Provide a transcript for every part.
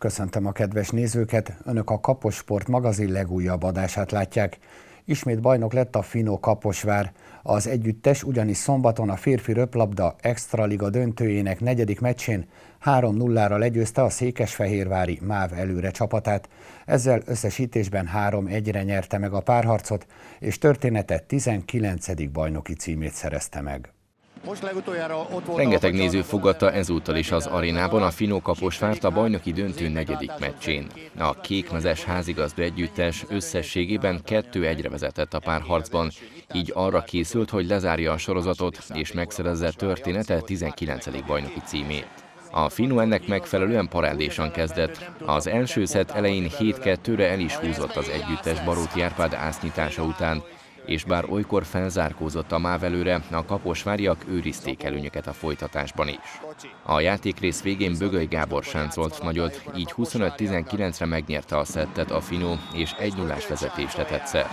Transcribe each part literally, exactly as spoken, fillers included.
Köszöntöm a kedves nézőket, Önök a Kapossport magazin legújabb adását látják. Ismét bajnok lett a Fino Kaposvár. Az együttes ugyanis szombaton a férfi röplabda extraliga döntőjének negyedik meccsén három nullára legyőzte a székesfehérvári MÁV előre csapatát. Ezzel összesítésben három egyre nyerte meg a párharcot, és története tizenkilencedik bajnoki címét szerezte meg. Most legutoljára ott volt. Rengeteg néző fogadta ezúttal is az arénában a Fino Kaposvárt a bajnoki döntő negyedik meccsén. A kékmezes házigazda együttes összességében kettő egyre vezetett a párharcban, így arra készült, hogy lezárja a sorozatot és megszerezze története tizenkilencedik bajnoki címét. A Fino ennek megfelelően parádésan kezdett. Az első szett elején hét kettőre el is húzott az együttes Baróti Árpád ásznyitása után, és bár olykor felzárkózott a MÁV előre, a kaposváriak őrizték előnyöket a folytatásban is. A játékrész végén Bögöly Gábor sáncolt nagyot, így huszonöt tizenkilencre megnyerte a szettet a Fino, és egy nullás vezetést tett szert.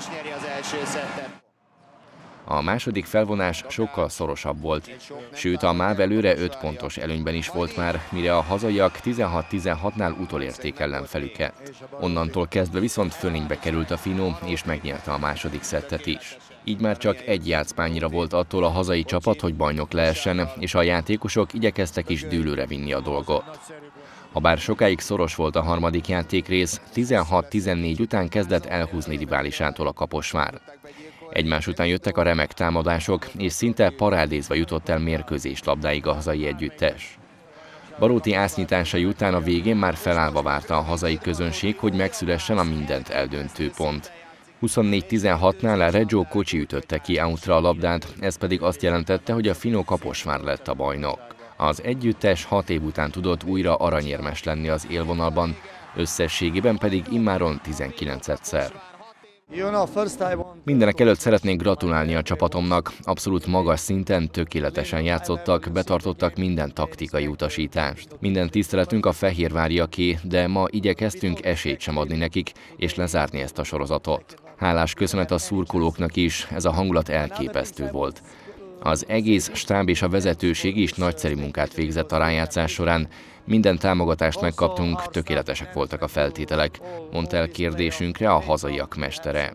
A második felvonás sokkal szorosabb volt, sőt a MÁV előre öt pontos előnyben is volt már, mire a hazaiak tizenhat tizenhatnál utolérték ellenfelüket. Onnantól kezdve viszont fölénybe került a Fino, és megnyerte a második szettet is. Így már csak egy játszmányra volt attól a hazai csapat, hogy bajnok lehessen, és a játékosok igyekeztek is dűlőre vinni a dolgot. Habár sokáig szoros volt a harmadik játékrész, tizenhat tizennégy után kezdett elhúzni riválisától a Kaposvár. Egymás után jöttek a remek támadások, és szinte parádézva jutott el mérkőzés labdáig a hazai együttes. Baróti ásznításai után a végén már felállva várta a hazai közönség, hogy megszülessen a mindent eldöntő pont. huszonnégy tizenhatnál a Reggio Kocsi ütötte ki outra a labdát, ez pedig azt jelentette, hogy a Fino Kaposvár lett a bajnok. Az együttes hat év után tudott újra aranyérmes lenni az élvonalban, összességében pedig immáron tizenkilencedszer. Mindenek előtt szeretnék gratulálni a csapatomnak, abszolút magas szinten, tökéletesen játszottak, betartottak minden taktikai utasítást. Minden tiszteletünk a fehérváriaké, de ma igyekeztünk esélyt sem adni nekik, és lezárni ezt a sorozatot. Hálás köszönet a szurkolóknak is, ez a hangulat elképesztő volt. Az egész stáb és a vezetőség is nagyszerű munkát végzett a rájátszás során, minden támogatást megkaptunk, tökéletesek voltak a feltételek, mondta el kérdésünkre a hazaiak mestere.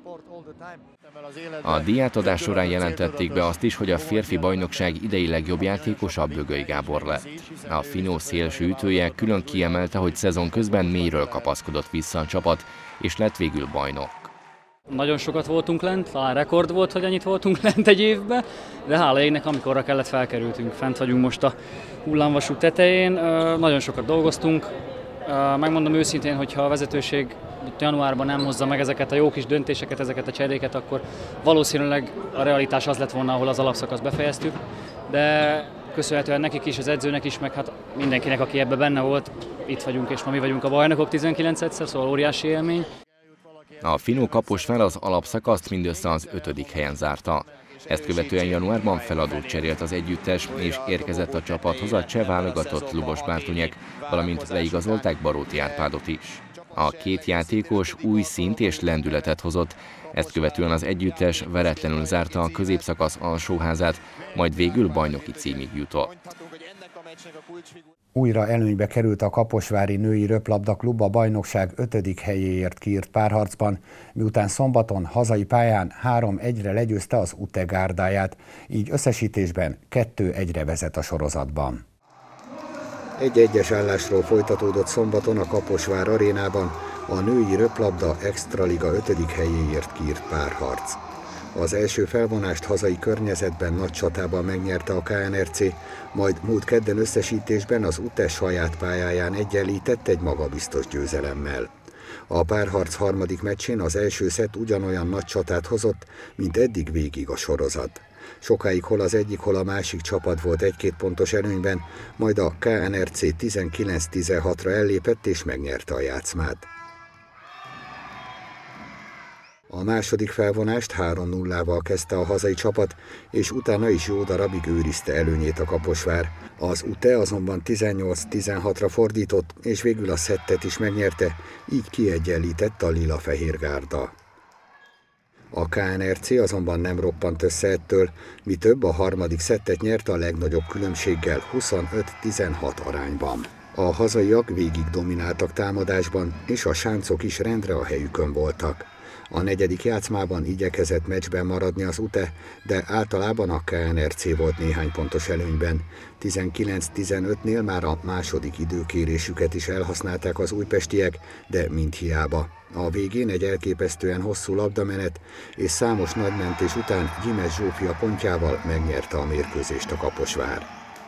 A díjátadás során jelentették be azt is, hogy a férfi bajnokság idei legjobb játékosa Bögöly Gábor lett. A Fino szélső ütője külön kiemelte, hogy szezon közben mélyről kapaszkodott vissza a csapat, és lett végül bajnok. Nagyon sokat voltunk lent, talán rekord volt, hogy annyit voltunk lent egy évben, de hála égnek, amikorra kellett, felkerültünk. Fent vagyunk most a hullámvasút tetején, nagyon sokat dolgoztunk. Megmondom őszintén, hogyha a vezetőség januárban nem hozza meg ezeket a jó kis döntéseket, ezeket a cseréket, akkor valószínűleg a realitás az lett volna, ahol az alapszakaszt befejeztük. De köszönhetően nekik is, az edzőnek is, meg hát mindenkinek, aki ebben benne volt, itt vagyunk, és ma mi vagyunk a bajnokok tizenkilencedszer, szóval óriási élmény. A Fino Kaposvár az alapszakaszt mindössze az ötödik helyen zárta. Ezt követően januárban feladót cserélt az együttes, és érkezett a csapathoz a cseh válogatott Lubos Bártunyek, valamint leigazolták Baróti Árpádot is. A két játékos új szint és lendületet hozott, ezt követően az együttes veretlenül zárta a középszakasz alsóházát, majd végül bajnoki címig jutott. Újra előnybe került a kaposvári női röplabdaklub a bajnokság ötödik helyéért kiírt párharcban, miután szombaton hazai pályán három egyre legyőzte az UTE gárdáját, így összesítésben kettő egyre vezet a sorozatban. Egy-egyes állásról folytatódott szombaton a Kaposvár arénában a női röplabda extraliga ötödik helyéért kiírt párharc. Az első felvonást hazai környezetben nagy csatában megnyerte a ká en er cé, majd múlt kedden összesítésben az UTE saját pályáján egyenlített egy magabiztos győzelemmel. A párharc harmadik meccsén az első szett ugyanolyan nagy csatát hozott, mint eddig végig a sorozat. Sokáig hol az egyik, hol a másik csapat volt egy-két pontos előnyben, majd a ká en er cé tizenkilenc tizenhatra ellépett és megnyerte a játszmát. A második felvonást három nullával kezdte a hazai csapat, és utána is jó darabig őrizte előnyét a Kaposvár. Az UTE azonban tizennyolc tizenhatra fordított, és végül a szettet is megnyerte, így kiegyenlített a lila-fehér gárda. A ká en er cé azonban nem roppant össze ettől, mi több, a harmadik szettet nyerte a legnagyobb különbséggel huszonöt tizenhat arányban. A hazaiak végig domináltak támadásban, és a sáncok is rendre a helyükön voltak. A negyedik játszmában igyekezett meccsben maradni az u té e, de általában a ká en er cé volt néhány pontos előnyben. tizenkilenc tizenötnél már a második időkérésüket is elhasználták az újpestiek, de mind hiába. A végén egy elképesztően hosszú labdamenet és számos nagymentés után Gyimes Zsófia pontjával megnyerte a mérkőzést a Kaposvár.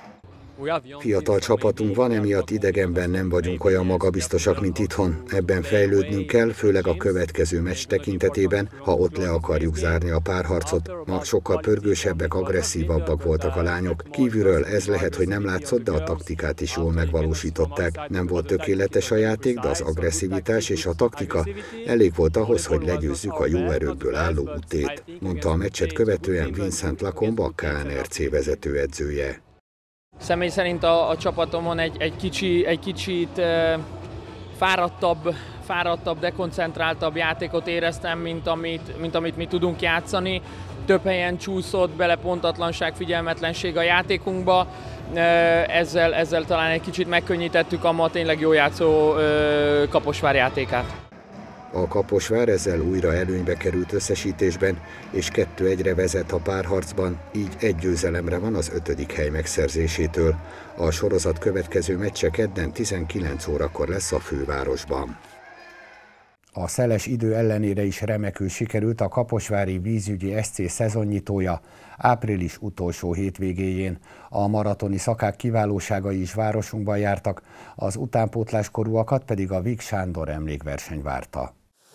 Fiatal csapatunk van, emiatt idegenben nem vagyunk olyan magabiztosak, mint itthon. Ebben fejlődnünk kell, főleg a következő meccs tekintetében, ha ott le akarjuk zárni a párharcot. Ma sokkal pörgősebbek, agresszívabbak voltak a lányok. Kívülről ez lehet, hogy nem látszott, de a taktikát is jól megvalósították. Nem volt tökéletes a játék, de az agresszivitás és a taktika elég volt ahhoz, hogy legyőzzük a jó erőkből álló u té-t, mondta a meccset követően Vincent Lacombe, a ká en er cé vezetőedzője. Személy szerint a, a csapatomon egy, egy, kicsi, egy kicsit e, fáradtabb, fáradtabb, dekoncentráltabb játékot éreztem, mint amit, mint amit mi tudunk játszani. Több helyen csúszott bele pontatlanság, figyelmetlenség a játékunkba. E, ezzel, ezzel talán egy kicsit megkönnyítettük a ma tényleg jó játszó e, Kaposvár játékát. A Kaposvár ezzel újra előnybe került összesítésben, és kettő egyre vezet a párharcban, így egy győzelemre van az ötödik hely megszerzésétől. A sorozat következő meccse kedden tizenkilenc órakor lesz a fővárosban. A szeles idő ellenére is remekül sikerült a kaposvári vízügyi es cé szezonnyitója április utolsó hétvégéjén. A maratoni szakák kiválóságai is városunkban jártak, az utánpótláskorúakat pedig a Víg Sándor emlékverseny várta.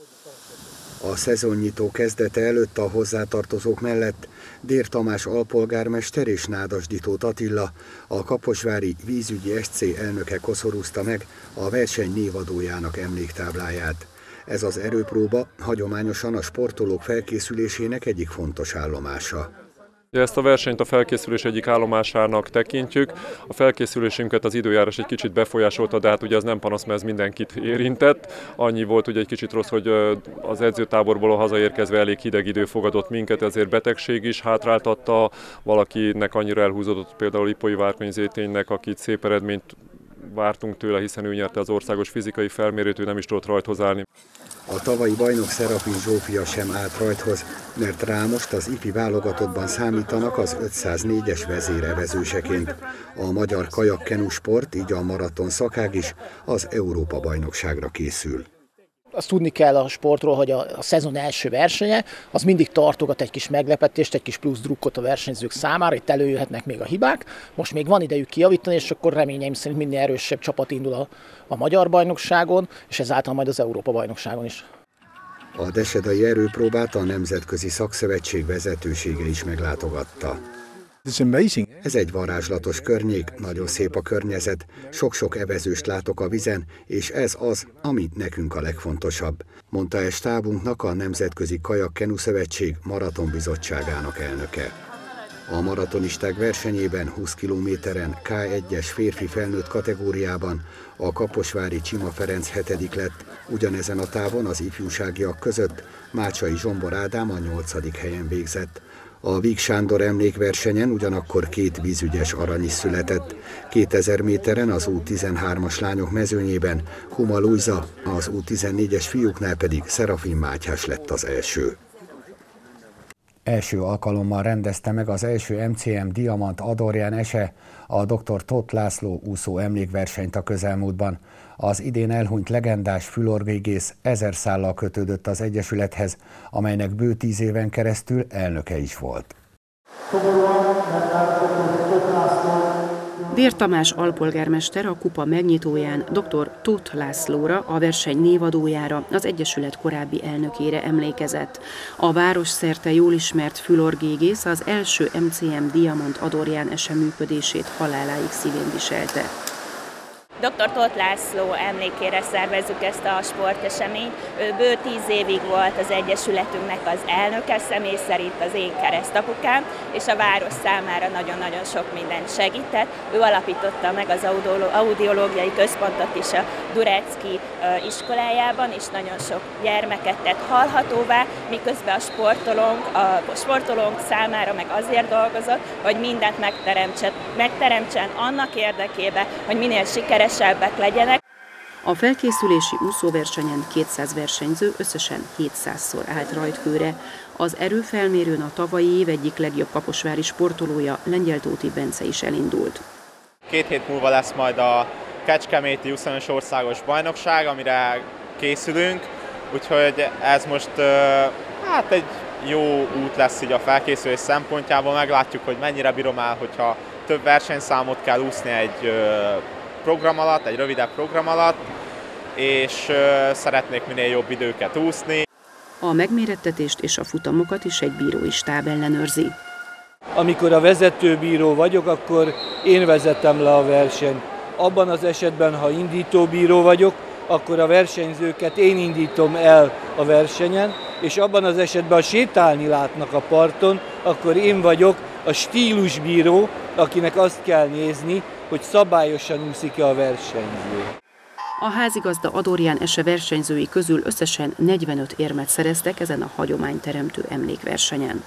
A szezonnyitó kezdete előtt a hozzátartozók mellett Dér Tamás alpolgármester és Nádasdy Tóth Attila, a kaposvári vízügyi es cé elnöke koszorúzta meg a verseny névadójának emléktábláját. Ez az erőpróba hagyományosan a sportolók felkészülésének egyik fontos állomása. Ezt a versenyt a felkészülés egyik állomásának tekintjük. A felkészülésünket az időjárás egy kicsit befolyásolta, de hát ugye ez nem panasz, mert ez mindenkit érintett. Annyi volt ugye egy kicsit rossz, hogy az edzőtáborból hazaérkezve elég hideg idő fogadott minket, ezért betegség is hátráltatta. Valakinek annyira elhúzódott, például Ipolyi Várkonyi Zéténynek, akit szép eredményt vártunk tőle, hiszen ő nyerte az országos fizikai felmérőt, ő nem is tudott rajthoz állni. A tavalyi bajnok Szerafin Zsófia sem állt rajthoz, mert rá most az ifi válogatottban számítanak az ötszáznégyes vezérevezőseként. A magyar kajak-kenu sport, így a maraton szakág is az Európa-bajnokságra készül. Azt tudni kell a sportról, hogy a, a szezon első versenye az mindig tartogat egy kis meglepetést, egy kis plusz drukkot a versenyzők számára, itt előjöhetnek még a hibák. Most még van idejük kijavítani, és akkor reményeim szerint minél erősebb csapat indul a, a magyar bajnokságon, és ezáltal majd az Európa bajnokságon is. A desedai erőpróbát a Nemzetközi Szakszövetség vezetősége is meglátogatta. Ez egy varázslatos környék, nagyon szép a környezet, sok-sok evezőst látok a vizen, és ez az, ami nekünk a legfontosabb, mondta el stábunknak a Nemzetközi Kajak-Kenu Szövetség maratonbizottságának elnöke. A maratonisták versenyében húsz kilométeren ká egyes férfi felnőtt kategóriában a kaposvári Csima Ferenc hetedik lett, ugyanezen a távon az ifjúságiak között Mácsai Zsombor Ádám a nyolcadik helyen végzett. A Víg Sándor emlékversenyen ugyanakkor két vízügyes arany is született. kétezer méteren az U tizenhármas lányok mezőnyében Huma Lujza, az U tizennégyes fiúknál pedig Szerafin Mátyás lett az első. Első alkalommal rendezte meg az első em cé em Diamant Adorján ese a doktor Tóth László úszó emlékversenyt a közelmúltban. Az idén elhunyt legendás fülorgégész ezer szállal kötődött az egyesülethez, amelynek bő tíz éven keresztül elnöke is volt. Dér Tamás alpolgármester a kupa megnyitóján doktor Tóth Lászlóra, a verseny névadójára, az egyesület korábbi elnökére emlékezett. A városszerte jól ismert fülorgégész az első em cé em Diamant Adorján ese működését haláláig szívén viselte. doktor Tóth László emlékére szervezzük ezt a sporteseményt. Ő bő tíz évig volt az egyesületünknek az elnöke, személy szerint az én keresztapukám, és a város számára nagyon-nagyon sok mindent segített. Ő alapította meg az audiológiai központot is a Durecki iskolájában, és nagyon sok gyermeket tett hallhatóvá, miközben a sportolónk, a sportolónk számára meg azért dolgozott, hogy mindent megteremtsen, megteremtsen annak érdekében, hogy minél sikeresebb sikeresebbek legyenek. A felkészülési úszóversenyen kétszáz versenyző összesen hétszázszor állt rajtkőre. Az erőfelmérőn a tavalyi év egyik legjobb kaposvári sportolója, Lengyeltóti Bence is elindult. Két hét múlva lesz majd a Kecskeméti huszonös országos bajnokság, amire készülünk, úgyhogy ez most hát egy jó út lesz így a felkészülés szempontjából. Meglátjuk, hogy mennyire bírom el, hogyha több versenyszámot kell úszni egy program alatt, egy rövidebb program alatt, és szeretnék minél jobb időket úszni. A megmérettetést és a futamokat is egy bírói stáb ellenőrzi. Amikor a vezetőbíró vagyok, akkor én vezetem le a versenyt. Abban az esetben, ha indítóbíró vagyok, akkor a versenyzőket én indítom el a versenyen, és abban az esetben, ha sétálni látnak a parton, akkor én vagyok a stílusbíró, akinek azt kell nézni, hogy szabályosan úszik-e a versenyző. A házigazda Adorján Ese versenyzői közül összesen negyvenöt érmet szereztek ezen a hagyományteremtő emlékversenyen.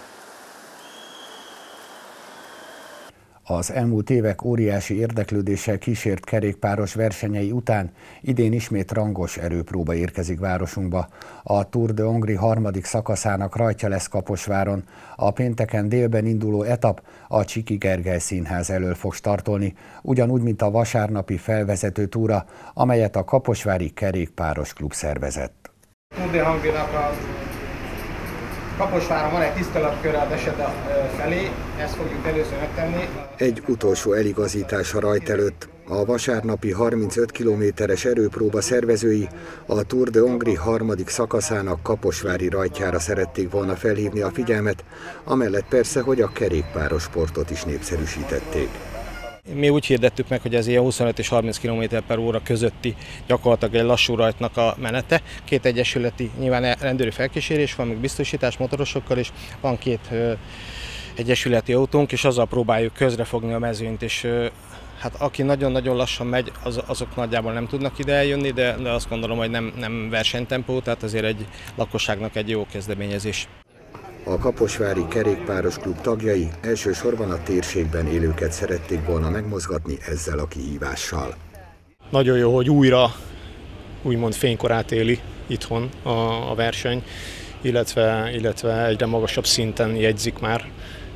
Az elmúlt évek óriási érdeklődéssel kísért kerékpáros versenyei után idén ismét rangos erőpróba érkezik városunkba. A Tour de Hongrie harmadik szakaszának rajtja lesz Kaposváron. A pénteken délben induló etap a Csiki Gergely Színház elől fog startolni, ugyanúgy, mint a vasárnapi felvezető túra, amelyet a Kaposvári Kerékpáros Klub szervezett. Tour de Hongrie-nak a Kaposváron van egy tisztalatkör a Deseda felé, ezt fogjuk először megtenni. Egy utolsó eligazítás a rajt előtt. A vasárnapi harmincöt kilométeres erőpróba szervezői a Tour de Hongrie harmadik szakaszának kaposvári rajtjára szerették volna felhívni a figyelmet, amellett persze, hogy a kerékpáros sportot is népszerűsítették. Mi úgy hirdettük meg, hogy ez ilyen huszonöt és harminc kilométer per óra közötti gyakorlatilag egy lassú rajtnak a menete. Két egyesületi nyilván rendőri felkísérés van, még biztosítás motorosokkal is, van két ö, egyesületi autónk, és azzal próbáljuk közrefogni a mezőnyt, és ö, hát aki nagyon-nagyon lassan megy, az, azok nagyjából nem tudnak ide eljönni, de, de azt gondolom, hogy nem, nem versenytempó, tehát azért egy lakosságnak egy jó kezdeményezés. A Kaposvári Kerékpáros Klub tagjai elsősorban a térségben élőket szerették volna megmozgatni ezzel a kihívással. Nagyon jó, hogy újra úgymond fénykorát éli itthon a, a verseny, illetve, illetve egyre magasabb szinten jegyzik már.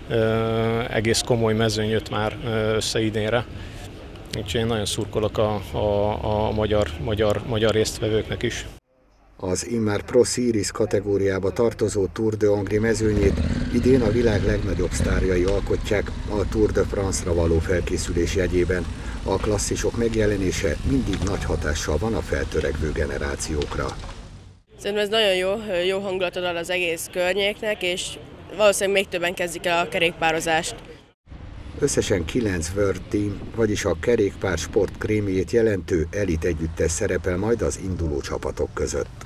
Egész komoly mezőny jött már össze idénre. Úgyhogy én nagyon szurkolok a, a, a magyar, magyar, magyar résztvevőknek is. Az immár Pro Series kategóriába tartozó Tour de Hongrie mezőnyét idén a világ legnagyobb sztárjai alkotják a Tour de France-ra való felkészülés jegyében. A klasszisok megjelenése mindig nagy hatással van a feltörekvő generációkra. Szerintem ez nagyon jó, jó hangulatot ad az egész környéknek, és valószínűleg még többen kezdik el a kerékpározást. Összesen kilenc World Team, vagyis a kerékpár sport krémjét jelentő elit együttes szerepel majd az induló csapatok között.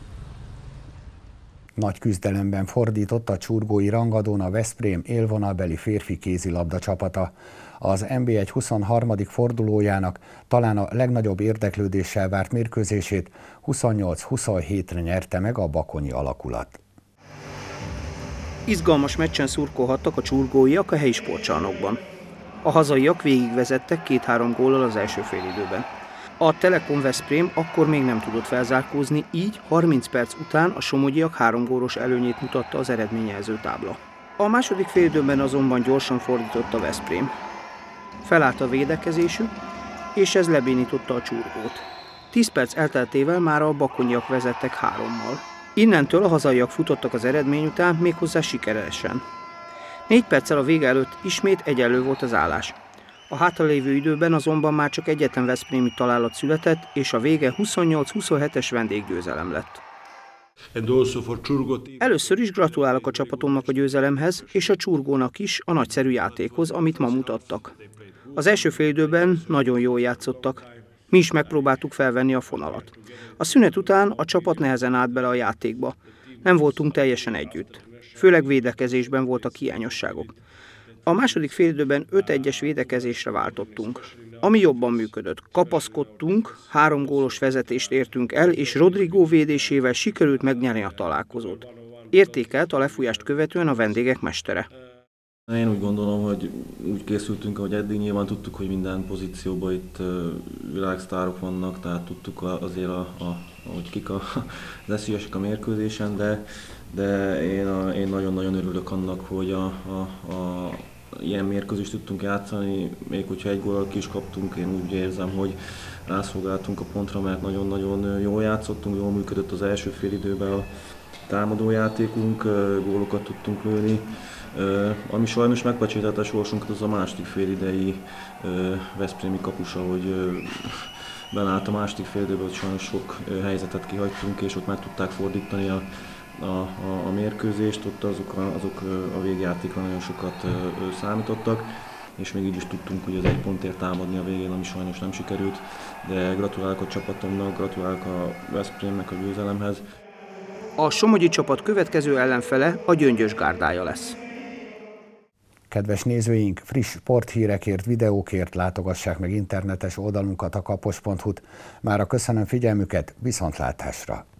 Nagy küzdelemben fordított a csurgói rangadón a Veszprém élvonalbeli férfi kézilabda csapata. Az en bé egy huszonharmadik fordulójának talán a legnagyobb érdeklődéssel várt mérkőzését huszonnyolc huszonhétre nyerte meg a bakonyi alakulat. Izgalmas meccsen szurkolhattak a csurgóiak a helyi sportcsarnokban. A hazaiak végigvezettek két-három góllal az első félidőben. A Telekom Veszprém akkor még nem tudott felzárkózni, így harminc perc után a somogyiak három gólos előnyét mutatta az eredményjelző tábla. A második félidőben azonban gyorsan fordított a Veszprém. Felállt a védekezésük, és ez lebénította a csurgót. tíz perc elteltével már a bakonyiak vezettek hárommal. Innentől a hazaiak futottak az eredmény után, méghozzá sikeresen. Négy perccel a vége előtt ismét egyenlő volt az állás. A hátralévő időben azonban már csak egyetlen veszprémi találat született, és a vége huszonnyolc huszonhetes vendéggyőzelem lett. Először is gratulálok a csapatomnak a győzelemhez, és a csurgónak is a nagyszerű játékhoz, amit ma mutattak. Az első félidőben nagyon jól játszottak. Mi is megpróbáltuk felvenni a fonalat. A szünet után a csapat nehezen állt bele a játékba. Nem voltunk teljesen együtt. Főleg védekezésben voltak hiányosságok. A második félidőben öt egyes védekezésre váltottunk. Ami jobban működött. Kapaszkodtunk, három gólos vezetést értünk el, és Rodrigo védésével sikerült megnyerni a találkozót. Értékelt a lefújást követően a vendégek mestere. Én úgy gondolom, hogy úgy készültünk, ahogy eddig, nyilván tudtuk, hogy minden pozícióban itt világsztárok vannak, tehát tudtuk azért, a, a, hogy kik a, az esélyesek a mérkőzésen, de, de én, a, én nagyon-nagyon örülök annak, hogy a, a, a, ilyen mérkőzést tudtunk játszani, még hogyha egy góllal ki is kaptunk, én úgy érzem, hogy rászolgáltunk a pontra, mert nagyon-nagyon jól játszottunk, jól működött az első fél időben a támadójátékunk, gólokat tudtunk lőni. Uh, ami sajnos megpecsételte sorsunkat, az a második félidei uh, veszprémi kapus, ahogy uh, benállt a második félidőben, hogy sajnos sok uh, helyzetet kihagytunk, és ott meg tudták fordítani a, a, a, a mérkőzést, ott azok a, azok a végjátékra nagyon sokat uh, számítottak, és még így is tudtunk hogy az egy pontért támadni a végén, ami sajnos nem sikerült, de gratulálok a csapatomnak, gratulálok a Veszprémnek a győzelemhez. A somogyi csapat következő ellenfele a Gyöngyös Gárdája lesz. Kedves nézőink, friss sporthírekért, videókért látogassák meg internetes oldalunkat, a kapos pont hu-t. Mára köszönöm figyelmüket, viszontlátásra!